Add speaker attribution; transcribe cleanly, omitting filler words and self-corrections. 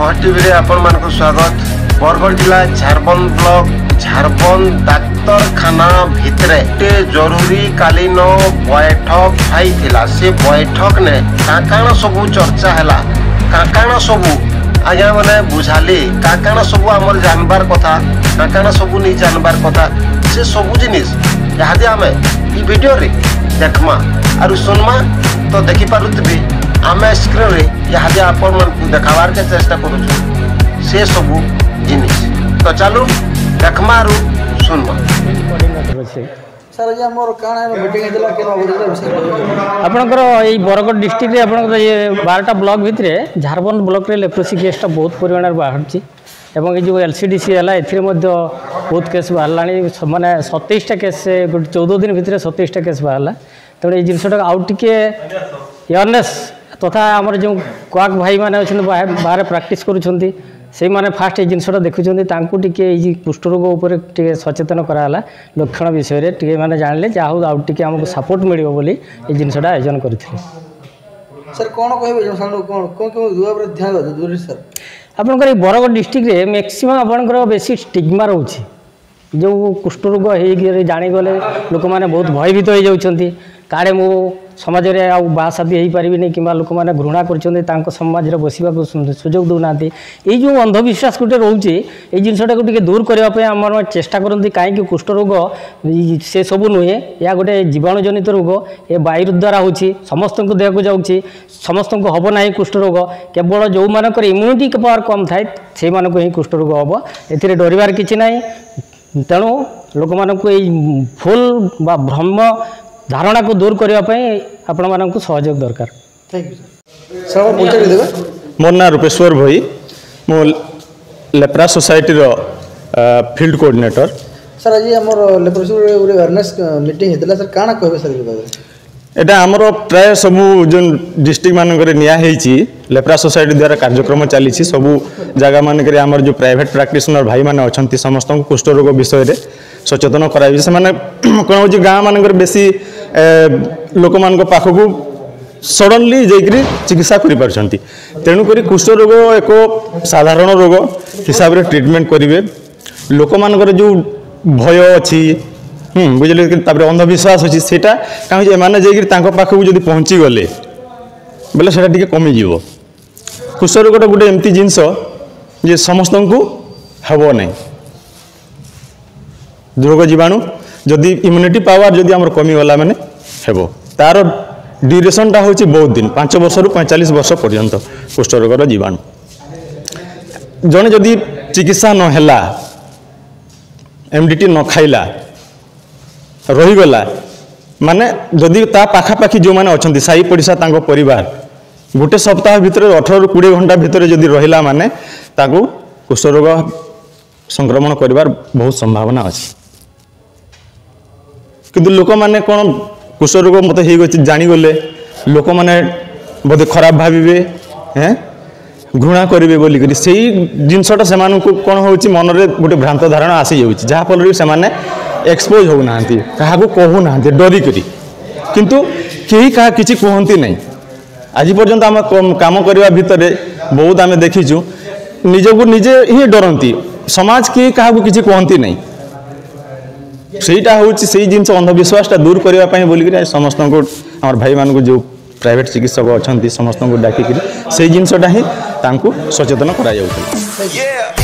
Speaker 1: पहर टीवी आपण मानक स्वागत। बरगढ़ जिला झारबंद ब्लॉक झारबंद डाक्तरखाना भितरे जरूरी कालीन बैठक होइथिला। से बैठक ने काकाण सबू चर्चा है काकाण सबू आज्ञा मैंने बुझाली काकाण सबू आमर जानबार कथा काकाण सबू नहीं जानबार कथा से सबू जिनिस यहाँ आम वीडियो रे देखमा और सुनमा तो देखी पारुथबे आम स्क्रीन रे यहाँ आपण मन देखाबार के चेष्टा करूँ से सबू जिनिस। तो चलो देखमा और सुनमा।
Speaker 2: सर आज आमर काना मीटिंग हेतला के
Speaker 3: आपनकर ए बरगढ़ डिस्ट्रिक्ट रे आपनकर ये 12टा ब्लॉक भितरे झारबंद ब्लॉक रे लेप्रोसी केसटा बहुत परिमाण बाहरची एवं जो एलसीडीसी है ए बहुत केस बाहर माने 27टा केस 14 दिन भितर 27टा केस बाहर तेणु ये जिनटा आउ टे अवेयरनेस तथा आमर जो क्वाक भाई मैंने अच्छा बाहर प्रैक्टिस करुँच से मैंने फास्ट ये जिनटा देखुं टे कुष्ठ रोग उपर टे सचेतन कराला लक्षण विषय टे मैंने जानले जहाँ आउ टे आमको सपोर्ट मिले बोली ये जिनटा आयोजन करते।
Speaker 2: सर कौन कह ध्यान जरूरी सर
Speaker 3: आपंकर बरगढ़ डिस्ट्रिक्ट रे मैक्सिमम आपंकर बेसी स्टिग्मा रोचे जो कुष्ठ रोग हो जानीगले लोक मैंने बहुत भयभीत हो जाती काड़े मु समाज में आउ बासादी हो पारि कि लोक मैंने घृणा कर समाज में बसवा सुजोग दौना ये जो अंधविश्वास गोटे रोचे ये जिनटा को दूर करने आम चेष्टा करती कहीं कुष्ठ रोग से सब नुहे या गोटे जीवाणुजनित रोग ये वायु द्वारा होची समस्त देह को जाऊँगी समस्त को हम ना कुष्ठ रोग केवल जो मानक इम्यूनिटी पावर कम थाए से मानक ही कुष्ठ रोग हम ए डरबार किसी ना तेणु लोक मानक फुल बा भ्रम धारणा को दूर करने आपण मानक सहयोग दरकार।
Speaker 4: मोर ना रूपेश्वर भाई मो लेप्रा सोसाइटी रो फील्ड कोऑर्डिनेटर।
Speaker 2: सर आज आमर लेप्रोसी अवेयरनेस मीटिंग हेतला सर काना कहबे सर
Speaker 4: एटा आमर प्राय सबू जो डिस्ट्रिक्ट मानक निया हेची लेप्रा सोसाइटी द्वारा कार्यक्रम चली सबू जगह मानक आमर जो प्राइवेट प्रैक्टिशनर भाई माने अछंती समस्त कुष्ठ रोग विषय रे सचेतन कराई से माने कोन हो गाँ मानक बेसी लोक मान पाखक सडनली जाकरी चिकित्सा करि पारछंती तेणु करी कुष्ठ रोग एक साधारण रोग हिसाब रे ट्रीटमेंट करिवे लोक मानकर जो भय अछि बुझे तापर अंधविश्वास अच्छी से मैंने जाकर पाखक जब पहुँची गले बोले से कमी जीव कुष्ठ रोग गोटे एमती जिनस जे समस्त को हेब ना रोग जीवाणु जदि इम्यूनिटी पावर जदि आम कमीगला मैंने हेब तार ड्यूरेशनटा हूँ बहुत दिन 5 वर्ष रु 45 वर्ष पर्यंत कुष्ठ रोगर जीवाणु जड़े जदि चिकित्सा नहला एमडीटी न खाइला रहीगला माने जदि ता पाखापाखी जो मैंने अच्छा साई पड़िशा तांको परिवार गोटे सप्ताह भितर 18 ରୁ 20 घंटा भितर जदि रहिला माने ताको कुष्ठ रोग संक्रमण करिवार बहुत संभावना अच्छी किंतु लोक माने कौन कुष्ठ रोग मत हो जानीगले लोक माने बोधे खराब भाविबे हैं घृणा करेंगे बोलिक से जिनटा से कौन हो मन में गोटे भ्रांत धारणा आसी जाऊँगी जहाँफल से एक्सपोज होना क्या कहूना डरिक किंतु कहीं क्या किसी कहती नहीं आज पर्यंत आम काम करने भितर बहुत आम देखीचु निजक निजे ही डरती समाज के क्या किसी कहती नहीं सेटा हूँ से जिन अंधविश्वासटा दूर करने बोलिक समस्त आम भाई मान जो प्राइवेट चिकित्सक अच्छा समस्त को डाकिक से जिनटा ही सचेतन करा जाउथि।